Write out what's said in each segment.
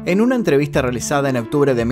En una entrevista realizada en octubre de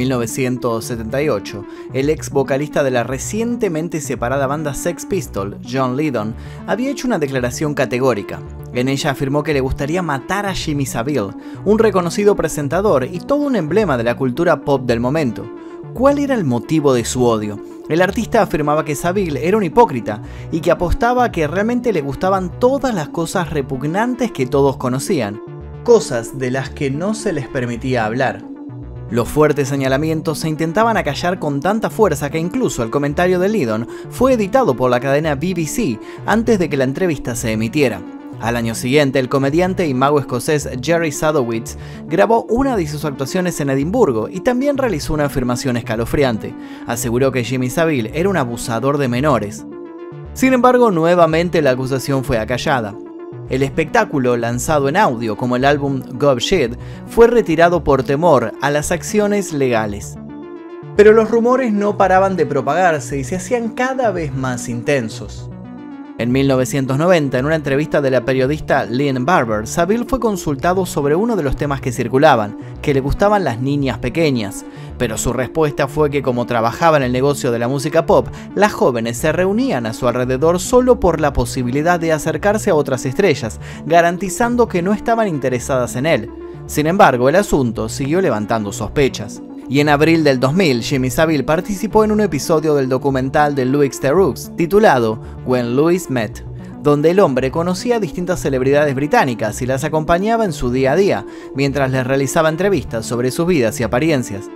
1978, el ex vocalista de la recientemente separada banda Sex Pistols, John Lydon, había hecho una declaración categórica. En ella afirmó que le gustaría matar a Jimmy Savile, un reconocido presentador y todo un emblema de la cultura pop del momento. ¿Cuál era el motivo de su odio? El artista afirmaba que Savile era un hipócrita y que apostaba a que realmente le gustaban todas las cosas repugnantes que todos conocían, cosas de las que no se les permitía hablar. Los fuertes señalamientos se intentaban acallar con tanta fuerza que incluso el comentario de Lydon fue editado por la cadena BBC antes de que la entrevista se emitiera. Al año siguiente, el comediante y mago escocés Jerry Sadowitz grabó una de sus actuaciones en Edimburgo y también realizó una afirmación escalofriante. Aseguró que Jimmy Savile era un abusador de menores. Sin embargo, nuevamente la acusación fue acallada. El espectáculo, lanzado en audio como el álbum Gob Shit, fue retirado por temor a las acciones legales. Pero los rumores no paraban de propagarse y se hacían cada vez más intensos. En 1990, en una entrevista de la periodista Lynn Barber, Savile fue consultado sobre uno de los temas que circulaban, que le gustaban las niñas pequeñas, pero su respuesta fue que como trabajaba en el negocio de la música pop, las jóvenes se reunían a su alrededor solo por la posibilidad de acercarse a otras estrellas, garantizando que no estaban interesadas en él. Sin embargo, el asunto siguió levantando sospechas. Y en abril del 2000, Jimmy Savile participó en un episodio del documental de Louis Theroux titulado When Louis Met, donde el hombre conocía a distintas celebridades británicas y las acompañaba en su día a día, mientras les realizaba entrevistas sobre sus vidas y apariencias.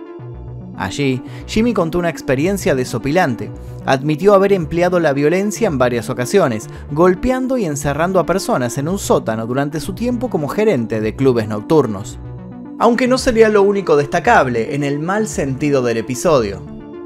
Allí, Jimmy contó una experiencia desopilante. Admitió haber empleado la violencia en varias ocasiones, golpeando y encerrando a personas en un sótano durante su tiempo como gerente de clubes nocturnos. Aunque no sería lo único destacable en el mal sentido del episodio.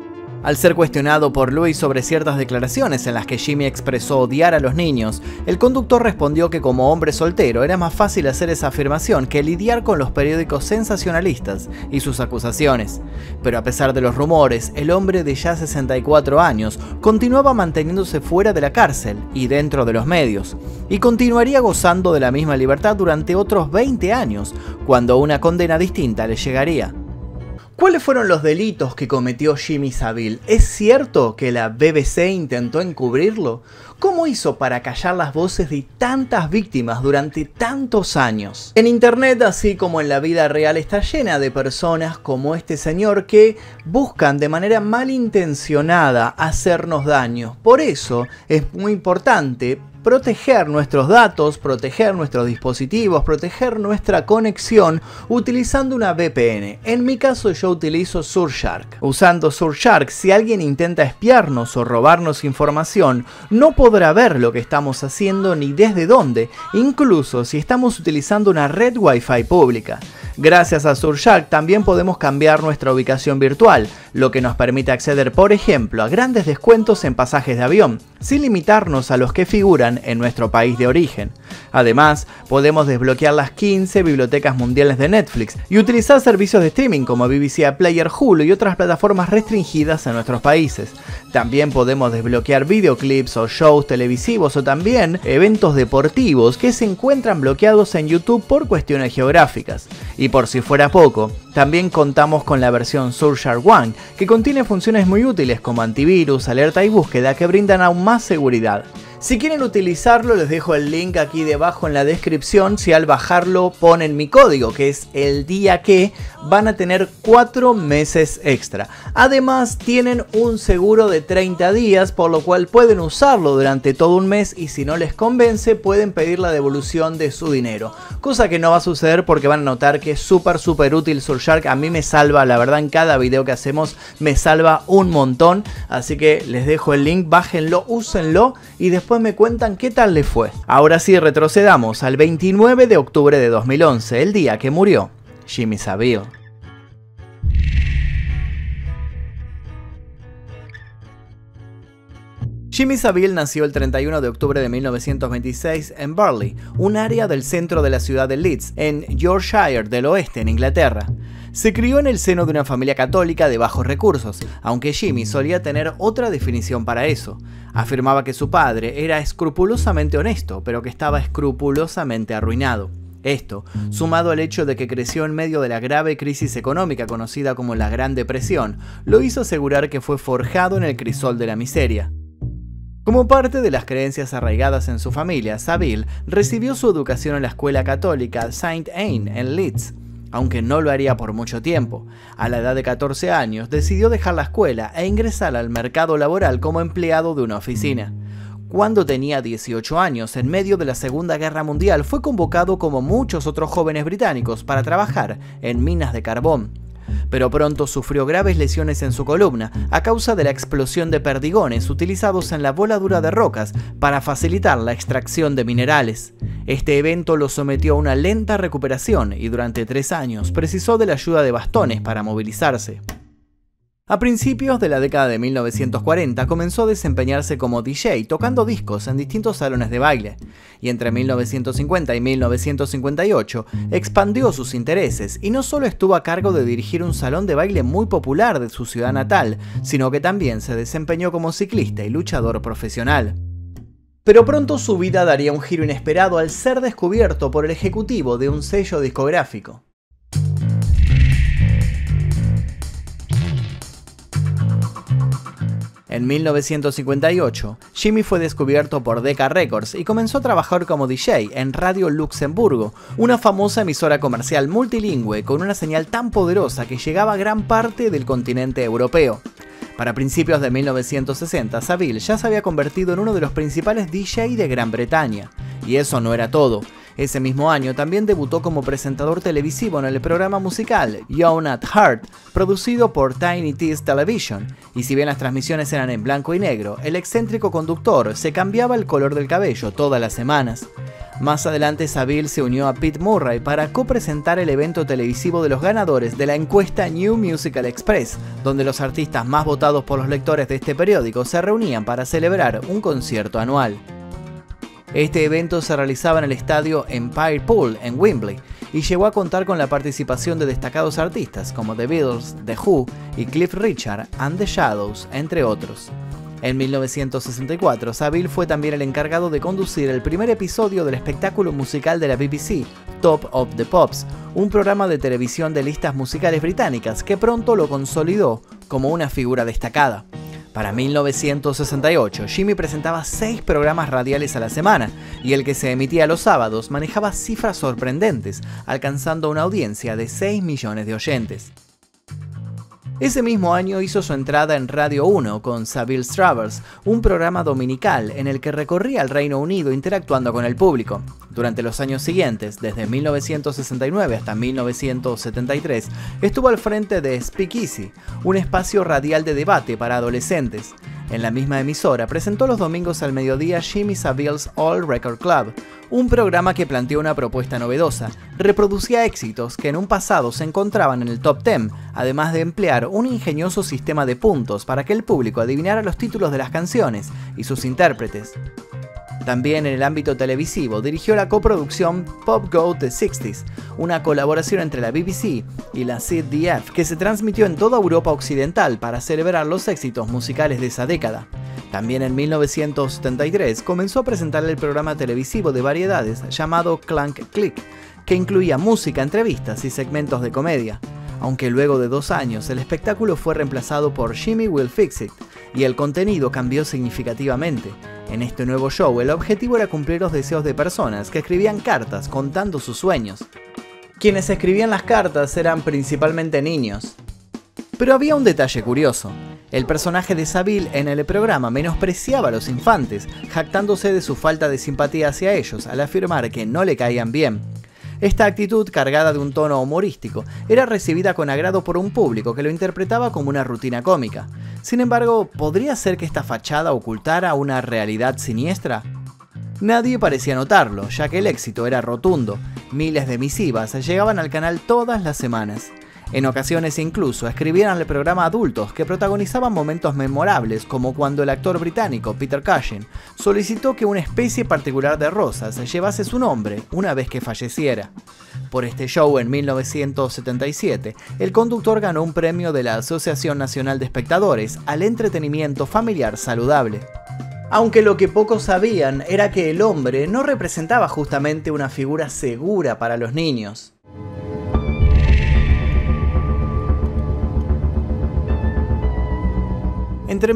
Al ser cuestionado por Louis sobre ciertas declaraciones en las que Jimmy expresó odiar a los niños, el conductor respondió que como hombre soltero era más fácil hacer esa afirmación que lidiar con los periódicos sensacionalistas y sus acusaciones. Pero a pesar de los rumores, el hombre de ya 64 años continuaba manteniéndose fuera de la cárcel y dentro de los medios, y continuaría gozando de la misma libertad durante otros 20 años, cuando una condena distinta le llegaría. ¿Cuáles fueron los delitos que cometió Jimmy Savile? ¿Es cierto que la BBC intentó encubrirlo? ¿Cómo hizo para callar las voces de tantas víctimas durante tantos años? En internet, así como en la vida real, está llena de personas como este señor que buscan de manera malintencionada hacernos daño. Por eso es muy importante proteger nuestros datos, proteger nuestros dispositivos, proteger nuestra conexión utilizando una VPN. En mi caso yo utilizo Surfshark. Usando Surfshark, si alguien intenta espiarnos o robarnos información, no podrá ver lo que estamos haciendo ni desde dónde, incluso si estamos utilizando una red Wi-Fi pública. Gracias a Surfshark también podemos cambiar nuestra ubicación virtual, lo que nos permite acceder, por ejemplo, a grandes descuentos en pasajes de avión, sin limitarnos a los que figuran en nuestro país de origen. Además, podemos desbloquear las 15 bibliotecas mundiales de Netflix y utilizar servicios de streaming como BBC Player, Hulu y otras plataformas restringidas en nuestros países. También podemos desbloquear videoclips o shows televisivos o también eventos deportivos que se encuentran bloqueados en YouTube por cuestiones geográficas. Y por si fuera poco, también contamos con la versión Surfshark One, que contiene funciones muy útiles como antivirus, alerta y búsqueda que brindan aún más seguridad. Si quieren utilizarlo, les dejo el link aquí debajo en la descripción. Si al bajarlo ponen mi código, que es el día que, van a tener 4 meses extra. Además, tienen un seguro de 30 días, por lo cual pueden usarlo durante todo un mes y si no les convence, pueden pedir la devolución de su dinero. Cosa que no va a suceder porque van a notar que es súper útil Surfshark. A mí me salva, la verdad, en cada video que hacemos me salva un montón. Así que les dejo el link, bájenlo, úsenlo y después me cuentan qué tal les fue. Ahora sí, retrocedamos al 29 de octubre de 2011, el día que murió Jimmy Savile. Jimmy Savile nació el 31 de octubre de 1926 en Burley, un área del centro de la ciudad de Leeds, en Yorkshire del Oeste, en Inglaterra. Se crió en el seno de una familia católica de bajos recursos, aunque Jimmy solía tener otra definición para eso. Afirmaba que su padre era escrupulosamente honesto, pero que estaba escrupulosamente arruinado. Esto, sumado al hecho de que creció en medio de la grave crisis económica conocida como la Gran Depresión, lo hizo asegurar que fue forjado en el crisol de la miseria. Como parte de las creencias arraigadas en su familia, Saville recibió su educación en la escuela católica Saint Anne en Leeds, aunque no lo haría por mucho tiempo. A la edad de 14 años decidió dejar la escuela e ingresar al mercado laboral como empleado de una oficina. Cuando tenía 18 años, en medio de la Segunda Guerra Mundial, fue convocado como muchos otros jóvenes británicos para trabajar en minas de carbón. Pero pronto sufrió graves lesiones en su columna a causa de la explosión de perdigones utilizados en la voladura de rocas para facilitar la extracción de minerales. Este evento lo sometió a una lenta recuperación y durante 3 años precisó de la ayuda de bastones para movilizarse. A principios de la década de 1940 comenzó a desempeñarse como DJ tocando discos en distintos salones de baile, y entre 1950 y 1958 expandió sus intereses y no solo estuvo a cargo de dirigir un salón de baile muy popular de su ciudad natal, sino que también se desempeñó como ciclista y luchador profesional. Pero pronto su vida daría un giro inesperado al ser descubierto por el ejecutivo de un sello discográfico. En 1958, Jimmy fue descubierto por Decca Records y comenzó a trabajar como DJ en Radio Luxemburgo, una famosa emisora comercial multilingüe con una señal tan poderosa que llegaba a gran parte del continente europeo. Para principios de 1960, Saville ya se había convertido en uno de los principales DJ de Gran Bretaña. Y eso no era todo. Ese mismo año también debutó como presentador televisivo en el programa musical Young at Heart, producido por Tiny T's Television, y si bien las transmisiones eran en blanco y negro, el excéntrico conductor se cambiaba el color del cabello todas las semanas. Más adelante Saville se unió a Pete Murray para copresentar el evento televisivo de los ganadores de la encuesta New Musical Express, donde los artistas más votados por los lectores de este periódico se reunían para celebrar un concierto anual. Este evento se realizaba en el estadio Empire Pool en Wembley y llegó a contar con la participación de destacados artistas como The Beatles, The Who y Cliff Richard and The Shadows, entre otros. En 1964, Saville fue también el encargado de conducir el primer episodio del espectáculo musical de la BBC, Top of the Pops, un programa de televisión de listas musicales británicas que pronto lo consolidó como una figura destacada. Para 1968, Jimmy presentaba 6 programas radiales a la semana, y el que se emitía los sábados manejaba cifras sorprendentes, alcanzando una audiencia de 6 millones de oyentes. Ese mismo año hizo su entrada en Radio 1 con Saville's Travels, un programa dominical en el que recorría el Reino Unido interactuando con el público. Durante los años siguientes, desde 1969 hasta 1973, estuvo al frente de Speakeasy, un espacio radial de debate para adolescentes. En la misma emisora presentó los domingos al mediodía Jimmy Saville's All Record Club, un programa que planteó una propuesta novedosa. Reproducía éxitos que en un pasado se encontraban en el top 10, además de emplear un ingenioso sistema de puntos para que el público adivinara los títulos de las canciones y sus intérpretes. También en el ámbito televisivo dirigió la coproducción Pop Go The 60s, una colaboración entre la BBC y la ZDF que se transmitió en toda Europa Occidental para celebrar los éxitos musicales de esa década. También en 1973 comenzó a presentar el programa televisivo de variedades llamado Clank Click, que incluía música, entrevistas y segmentos de comedia. Aunque luego de 2 años el espectáculo fue reemplazado por Jimmy Will Fix It y el contenido cambió significativamente. En este nuevo show el objetivo era cumplir los deseos de personas que escribían cartas contando sus sueños. Quienes escribían las cartas eran principalmente niños. Pero había un detalle curioso. El personaje de Saville en el programa menospreciaba a los infantes, jactándose de su falta de simpatía hacia ellos al afirmar que no le caían bien. Esta actitud, cargada de un tono humorístico, era recibida con agrado por un público que lo interpretaba como una rutina cómica. Sin embargo, ¿podría ser que esta fachada ocultara una realidad siniestra? Nadie parecía notarlo, ya que el éxito era rotundo. Miles de misivas llegaban al canal todas las semanas. En ocasiones incluso escribían al programa adultos que protagonizaban momentos memorables, como cuando el actor británico Peter Cushing solicitó que una especie particular de rosas llevase su nombre una vez que falleciera. Por este show en 1977, el conductor ganó un premio de la Asociación Nacional de Espectadores al entretenimiento familiar saludable. Aunque lo que pocos sabían era que el hombre no representaba justamente una figura segura para los niños. Entre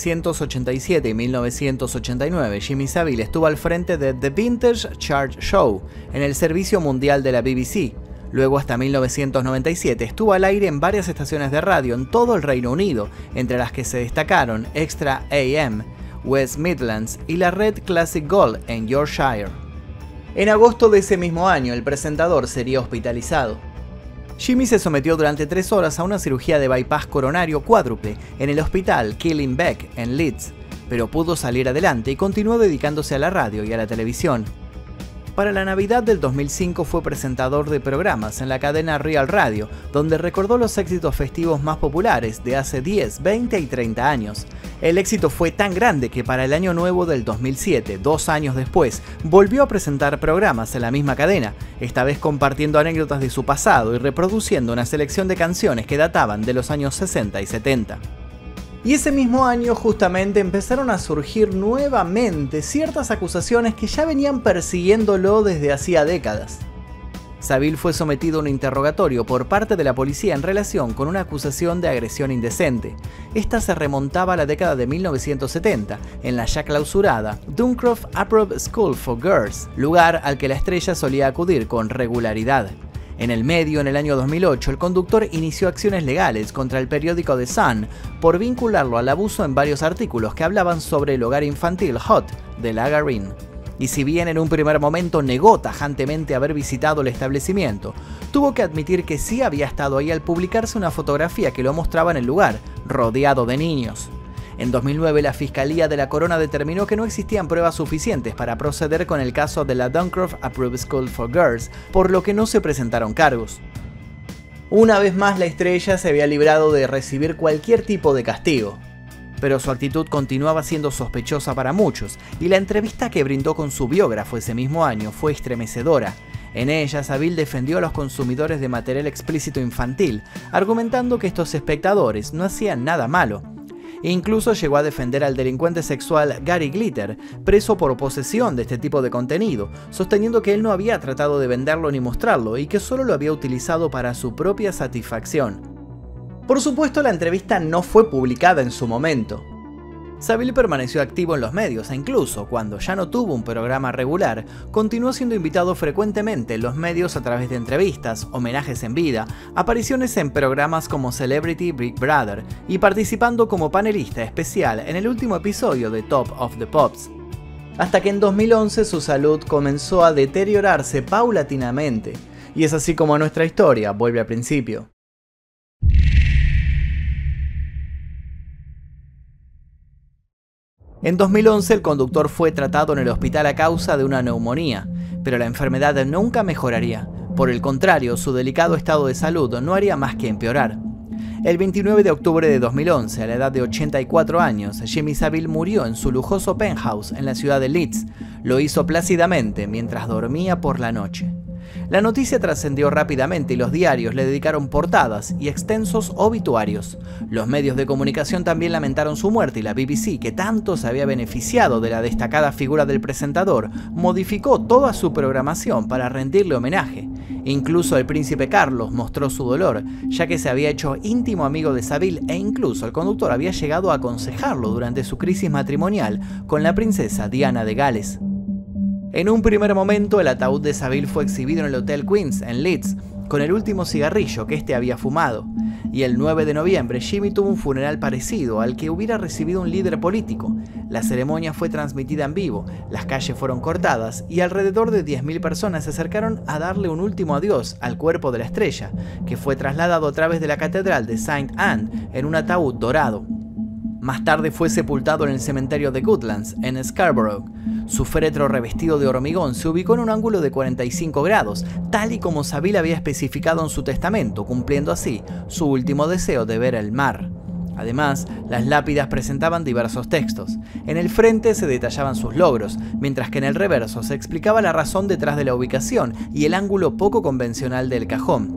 1987 y 1989, Jimmy Savile estuvo al frente de The Vintage Chart Show en el servicio mundial de la BBC. Luego, hasta 1997, estuvo al aire en varias estaciones de radio en todo el Reino Unido, entre las que se destacaron Extra AM, West Midlands y la red Classic Gold en Yorkshire. En agosto de ese mismo año, el presentador sería hospitalizado. Jimmy se sometió durante 3 horas a una cirugía de bypass coronario cuádruple en el hospital Killing Beck en Leeds, pero pudo salir adelante y continuó dedicándose a la radio y a la televisión. Para la Navidad del 2005 fue presentador de programas en la cadena Real Radio, donde recordó los éxitos festivos más populares de hace 10, 20 y 30 años. El éxito fue tan grande que para el año nuevo del 2007, 2 años después, volvió a presentar programas en la misma cadena, esta vez compartiendo anécdotas de su pasado y reproduciendo una selección de canciones que databan de los años 60 y 70. Y ese mismo año justamente empezaron a surgir nuevamente ciertas acusaciones que ya venían persiguiéndolo desde hacía décadas. Savile fue sometido a un interrogatorio por parte de la policía en relación con una acusación de agresión indecente. Esta se remontaba a la década de 1970, en la ya clausurada Duncroft Approved School for Girls, lugar al que la estrella solía acudir con regularidad. En el medio, en el año 2008, el conductor inició acciones legales contra el periódico The Sun por vincularlo al abuso en varios artículos que hablaban sobre el hogar infantil Hot de Laga Green. Y si bien en un primer momento negó tajantemente haber visitado el establecimiento, tuvo que admitir que sí había estado ahí al publicarse una fotografía que lo mostraba en el lugar, rodeado de niños. En 2009, la Fiscalía de la Corona determinó que no existían pruebas suficientes para proceder con el caso de la Duncroft Approved School for Girls, por lo que no se presentaron cargos. Una vez más, la estrella se había librado de recibir cualquier tipo de castigo, pero su actitud continuaba siendo sospechosa para muchos, y la entrevista que brindó con su biógrafo ese mismo año fue estremecedora. En ella, Savile defendió a los consumidores de material explícito infantil, argumentando que estos espectadores no hacían nada malo. Incluso llegó a defender al delincuente sexual Gary Glitter, preso por posesión de este tipo de contenido, sosteniendo que él no había tratado de venderlo ni mostrarlo y que solo lo había utilizado para su propia satisfacción. Por supuesto, la entrevista no fue publicada en su momento. Savile permaneció activo en los medios e incluso, cuando ya no tuvo un programa regular, continuó siendo invitado frecuentemente en los medios a través de entrevistas, homenajes en vida, apariciones en programas como Celebrity Big Brother y participando como panelista especial en el último episodio de Top of the Pops. Hasta que en 2011 su salud comenzó a deteriorarse paulatinamente, y es así como nuestra historia vuelve al principio. En 2011 el conductor fue tratado en el hospital a causa de una neumonía, pero la enfermedad nunca mejoraría. Por el contrario, su delicado estado de salud no haría más que empeorar. El 29 de octubre de 2011, a la edad de 84 años, Jimmy Savile murió en su lujoso penthouse en la ciudad de Leeds. Lo hizo plácidamente mientras dormía por la noche. La noticia trascendió rápidamente y los diarios le dedicaron portadas y extensos obituarios. Los medios de comunicación también lamentaron su muerte y la BBC, que tanto se había beneficiado de la destacada figura del presentador, modificó toda su programación para rendirle homenaje. Incluso el príncipe Carlos mostró su dolor, ya que se había hecho íntimo amigo de Savile e incluso el conductor había llegado a aconsejarlo durante su crisis matrimonial con la princesa Diana de Gales. En un primer momento, el ataúd de Savile fue exhibido en el Hotel Queen's en Leeds, con el último cigarrillo que este había fumado. Y el 9 de noviembre, Jimmy tuvo un funeral parecido al que hubiera recibido un líder político. La ceremonia fue transmitida en vivo, las calles fueron cortadas y alrededor de 10.000 personas se acercaron a darle un último adiós al cuerpo de la estrella, que fue trasladado a través de la catedral de St. Anne en un ataúd dorado. Más tarde fue sepultado en el cementerio de Goodlands, en Scarborough. Su féretro revestido de hormigón se ubicó en un ángulo de 45 grados, tal y como Savile había especificado en su testamento, cumpliendo así su último deseo de ver el mar. Además, las lápidas presentaban diversos textos. En el frente se detallaban sus logros, mientras que en el reverso se explicaba la razón detrás de la ubicación y el ángulo poco convencional del cajón.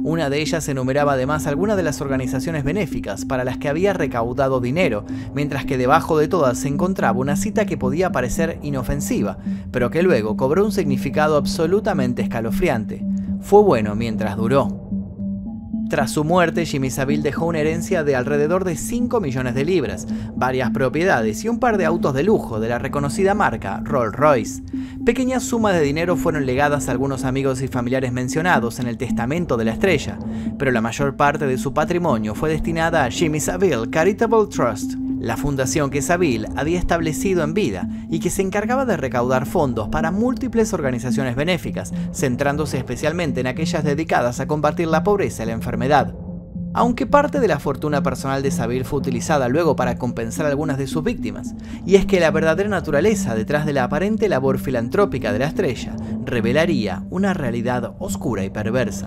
Una de ellas enumeraba además algunas de las organizaciones benéficas para las que había recaudado dinero, mientras que debajo de todas se encontraba una cita que podía parecer inofensiva, pero que luego cobró un significado absolutamente escalofriante. Fue bueno mientras duró. Tras su muerte, Jimmy Savile dejó una herencia de alrededor de 5 millones de libras, varias propiedades y un par de autos de lujo de la reconocida marca Rolls-Royce. Pequeñas sumas de dinero fueron legadas a algunos amigos y familiares mencionados en el testamento de la estrella, pero la mayor parte de su patrimonio fue destinada a Jimmy Savile Charitable Trust, la fundación que Savile había establecido en vida y que se encargaba de recaudar fondos para múltiples organizaciones benéficas, centrándose especialmente en aquellas dedicadas a combatir la pobreza y la enfermedad. Aunque parte de la fortuna personal de Savile fue utilizada luego para compensar a algunas de sus víctimas, y es que la verdadera naturaleza detrás de la aparente labor filantrópica de la estrella revelaría una realidad oscura y perversa.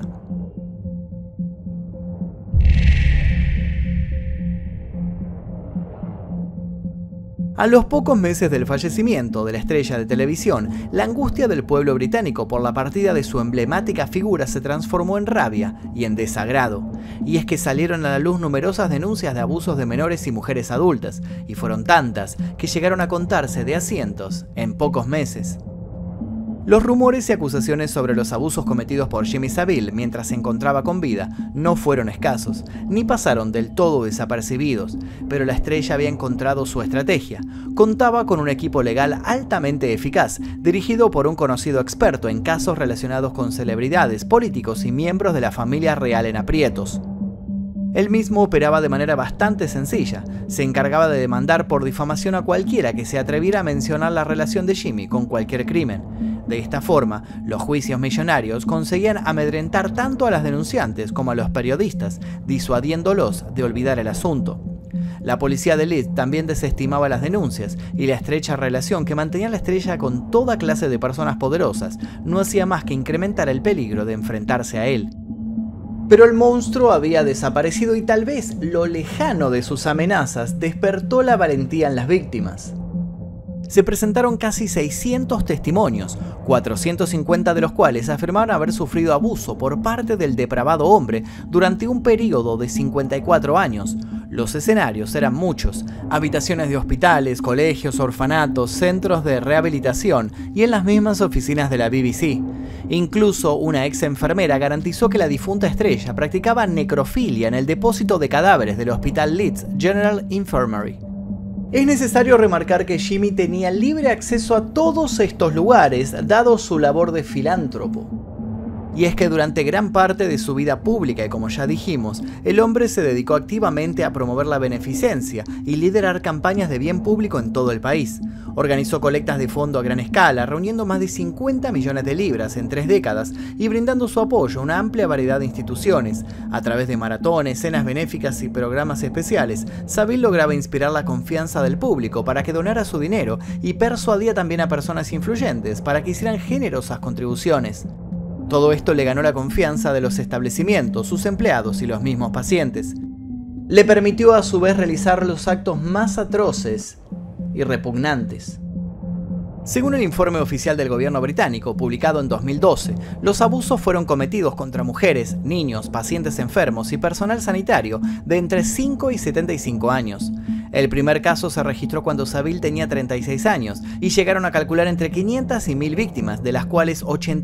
A los pocos meses del fallecimiento de la estrella de televisión, la angustia del pueblo británico por la partida de su emblemática figura se transformó en rabia y en desagrado. Y es que salieron a la luz numerosas denuncias de abusos de menores y mujeres adultas, y fueron tantas que llegaron a contarse de a cientos en pocos meses. Los rumores y acusaciones sobre los abusos cometidos por Jimmy Savile mientras se encontraba con vida no fueron escasos, ni pasaron del todo desapercibidos, pero la estrella había encontrado su estrategia. Contaba con un equipo legal altamente eficaz, dirigido por un conocido experto en casos relacionados con celebridades, políticos y miembros de la familia real en aprietos. Él mismo operaba de manera bastante sencilla, se encargaba de demandar por difamación a cualquiera que se atreviera a mencionar la relación de Jimmy con cualquier crimen. De esta forma, los juicios millonarios conseguían amedrentar tanto a las denunciantes como a los periodistas, disuadiéndolos de olvidar el asunto. La policía de Leeds también desestimaba las denuncias, y la estrecha relación que mantenía la estrella con toda clase de personas poderosas no hacía más que incrementar el peligro de enfrentarse a él. Pero el monstruo había desaparecido y tal vez lo lejano de sus amenazas despertó la valentía en las víctimas. Se presentaron casi 600 testimonios, 450 de los cuales afirmaron haber sufrido abuso por parte del depravado hombre durante un periodo de 54 años. Los escenarios eran muchos: habitaciones de hospitales, colegios, orfanatos, centros de rehabilitación y en las mismas oficinas de la BBC. Incluso una ex enfermera garantizó que la difunta estrella practicaba necrofilia en el depósito de cadáveres del Hospital Leeds General Infirmary. Es necesario remarcar que Jimmy tenía libre acceso a todos estos lugares, dado su labor de filántropo. Y es que durante gran parte de su vida pública, y como ya dijimos, el hombre se dedicó activamente a promover la beneficencia y liderar campañas de bien público en todo el país. Organizó colectas de fondo a gran escala, reuniendo más de 50 millones de libras en 3 décadas y brindando su apoyo a una amplia variedad de instituciones. A través de maratones, cenas benéficas y programas especiales, Savile lograba inspirar la confianza del público para que donara su dinero y persuadía también a personas influyentes para que hicieran generosas contribuciones. Todo esto le ganó la confianza de los establecimientos, sus empleados y los mismos pacientes. Le permitió a su vez realizar los actos más atroces y repugnantes. Según el informe oficial del gobierno británico, publicado en 2012, los abusos fueron cometidos contra mujeres, niños, pacientes enfermos y personal sanitario de entre 5 y 75 años. El primer caso se registró cuando Savile tenía 36 años y llegaron a calcular entre 500 y 1000 víctimas, de las cuales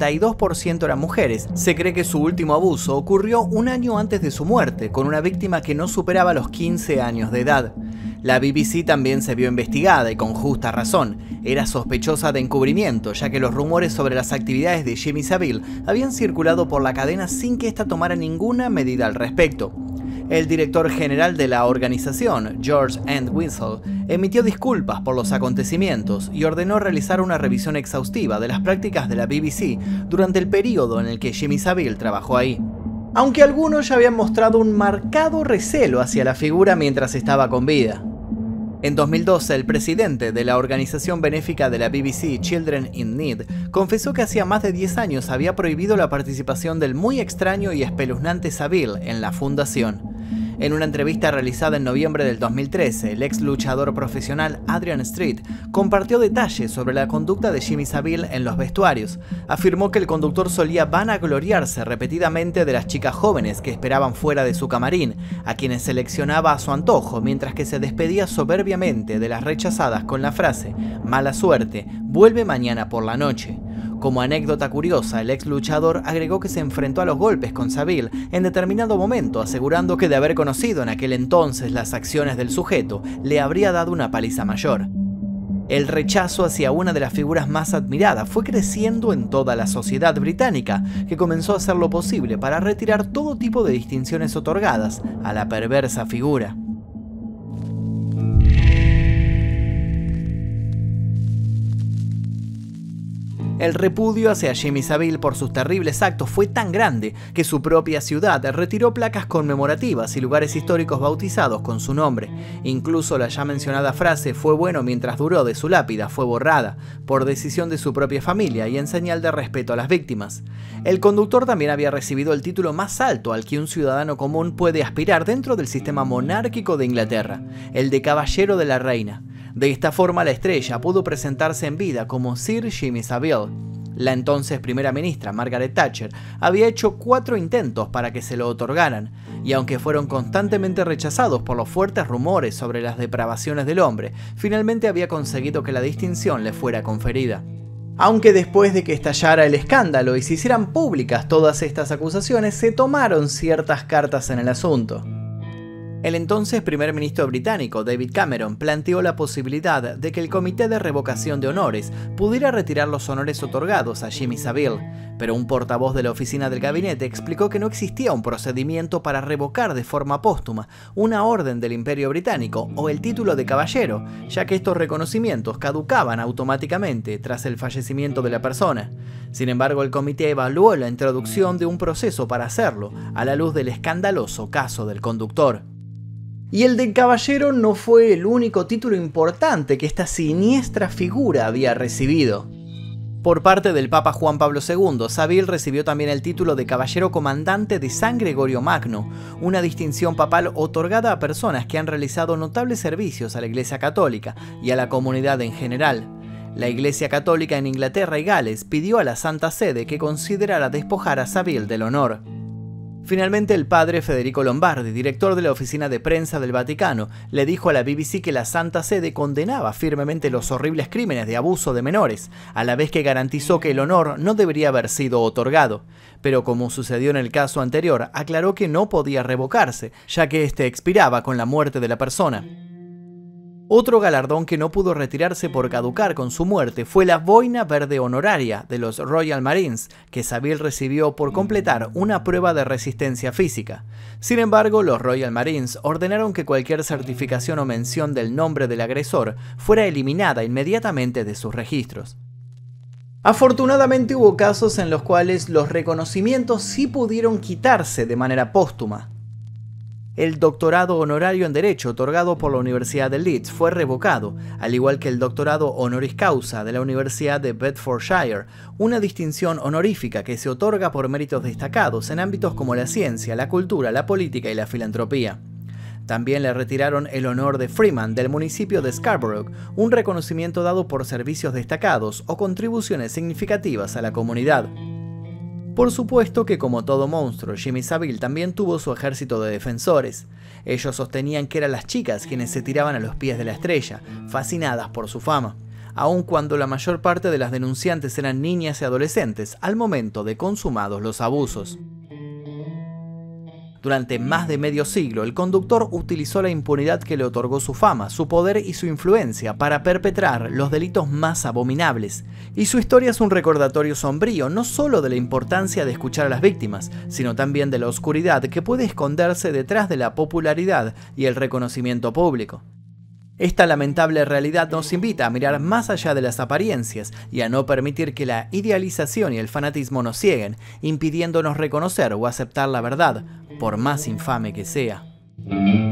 82% eran mujeres. Se cree que su último abuso ocurrió un año antes de su muerte, con una víctima que no superaba los 15 años de edad. La BBC también se vio investigada y con justa razón. Era sospechosa de encubrimiento, ya que los rumores sobre las actividades de Jimmy Savile habían circulado por la cadena sin que ésta tomara ninguna medida al respecto. El director general de la organización, George Entwistle, emitió disculpas por los acontecimientos y ordenó realizar una revisión exhaustiva de las prácticas de la BBC durante el periodo en el que Jimmy Savile trabajó ahí. Aunque algunos ya habían mostrado un marcado recelo hacia la figura mientras estaba con vida. En 2012, el presidente de la organización benéfica de la BBC, Children in Need, confesó que hacía más de 10 años había prohibido la participación del muy extraño y espeluznante Savile en la fundación. En una entrevista realizada en noviembre del 2013, el ex luchador profesional Adrian Street compartió detalles sobre la conducta de Jimmy Savile en los vestuarios. Afirmó que el conductor solía vanagloriarse repetidamente de las chicas jóvenes que esperaban fuera de su camarín, a quienes seleccionaba a su antojo, mientras que se despedía soberbiamente de las rechazadas con la frase «Mala suerte, vuelve mañana por la noche». Como anécdota curiosa, el ex luchador agregó que se enfrentó a los golpes con Savile en determinado momento, asegurando que de haber conocido en aquel entonces las acciones del sujeto, le habría dado una paliza mayor. El rechazo hacia una de las figuras más admiradas fue creciendo en toda la sociedad británica, que comenzó a hacer lo posible para retirar todo tipo de distinciones otorgadas a la perversa figura. El repudio hacia Jimmy Savile por sus terribles actos fue tan grande que su propia ciudad retiró placas conmemorativas y lugares históricos bautizados con su nombre. Incluso la ya mencionada frase «fue bueno mientras duró» de su lápida fue borrada, por decisión de su propia familia y en señal de respeto a las víctimas. El conductor también había recibido el título más alto al que un ciudadano común puede aspirar dentro del sistema monárquico de Inglaterra, el de Caballero de la Reina. De esta forma, la estrella pudo presentarse en vida como Sir Jimmy Savile. La entonces primera ministra, Margaret Thatcher, había hecho 4 intentos para que se lo otorgaran, y aunque fueron constantemente rechazados por los fuertes rumores sobre las depravaciones del hombre, finalmente había conseguido que la distinción le fuera conferida. Aunque después de que estallara el escándalo y se hicieran públicas todas estas acusaciones, se tomaron ciertas cartas en el asunto. El entonces primer ministro británico, David Cameron, planteó la posibilidad de que el Comité de Revocación de Honores pudiera retirar los honores otorgados a Jimmy Savile, pero un portavoz de la oficina del gabinete explicó que no existía un procedimiento para revocar de forma póstuma una orden del Imperio Británico o el título de caballero, ya que estos reconocimientos caducaban automáticamente tras el fallecimiento de la persona. Sin embargo, el comité evaluó la introducción de un proceso para hacerlo, a la luz del escandaloso caso del conductor. Y el de caballero no fue el único título importante que esta siniestra figura había recibido. Por parte del Papa Juan Pablo II, Savile recibió también el título de Caballero Comandante de San Gregorio Magno, una distinción papal otorgada a personas que han realizado notables servicios a la Iglesia Católica y a la comunidad en general. La Iglesia Católica en Inglaterra y Gales pidió a la Santa Sede que considerara despojar a Savile del honor. Finalmente, el padre Federico Lombardi, director de la oficina de prensa del Vaticano, le dijo a la BBC que la Santa Sede condenaba firmemente los horribles crímenes de abuso de menores, a la vez que garantizó que el honor no debería haber sido otorgado. Pero como sucedió en el caso anterior, aclaró que no podía revocarse, ya que este expiraba con la muerte de la persona. Otro galardón que no pudo retirarse por caducar con su muerte fue la Boina Verde Honoraria de los Royal Marines, que Savile recibió por completar una prueba de resistencia física. Sin embargo, los Royal Marines ordenaron que cualquier certificación o mención del nombre del agresor fuera eliminada inmediatamente de sus registros. Afortunadamente hubo casos en los cuales los reconocimientos sí pudieron quitarse de manera póstuma. El doctorado honorario en Derecho otorgado por la Universidad de Leeds fue revocado, al igual que el doctorado honoris causa de la Universidad de Bedfordshire, una distinción honorífica que se otorga por méritos destacados en ámbitos como la ciencia, la cultura, la política y la filantropía. También le retiraron el honor de Freeman del municipio de Scarborough, un reconocimiento dado por servicios destacados o contribuciones significativas a la comunidad. Por supuesto que, como todo monstruo, Jimmy Savile también tuvo su ejército de defensores. Ellos sostenían que eran las chicas quienes se tiraban a los pies de la estrella, fascinadas por su fama, aun cuando la mayor parte de las denunciantes eran niñas y adolescentes al momento de consumados los abusos. Durante más de medio siglo, el conductor utilizó la impunidad que le otorgó su fama, su poder y su influencia para perpetrar los delitos más abominables. Y su historia es un recordatorio sombrío no solo de la importancia de escuchar a las víctimas, sino también de la oscuridad que puede esconderse detrás de la popularidad y el reconocimiento público. Esta lamentable realidad nos invita a mirar más allá de las apariencias y a no permitir que la idealización y el fanatismo nos cieguen, impidiéndonos reconocer o aceptar la verdad, por más infame que sea.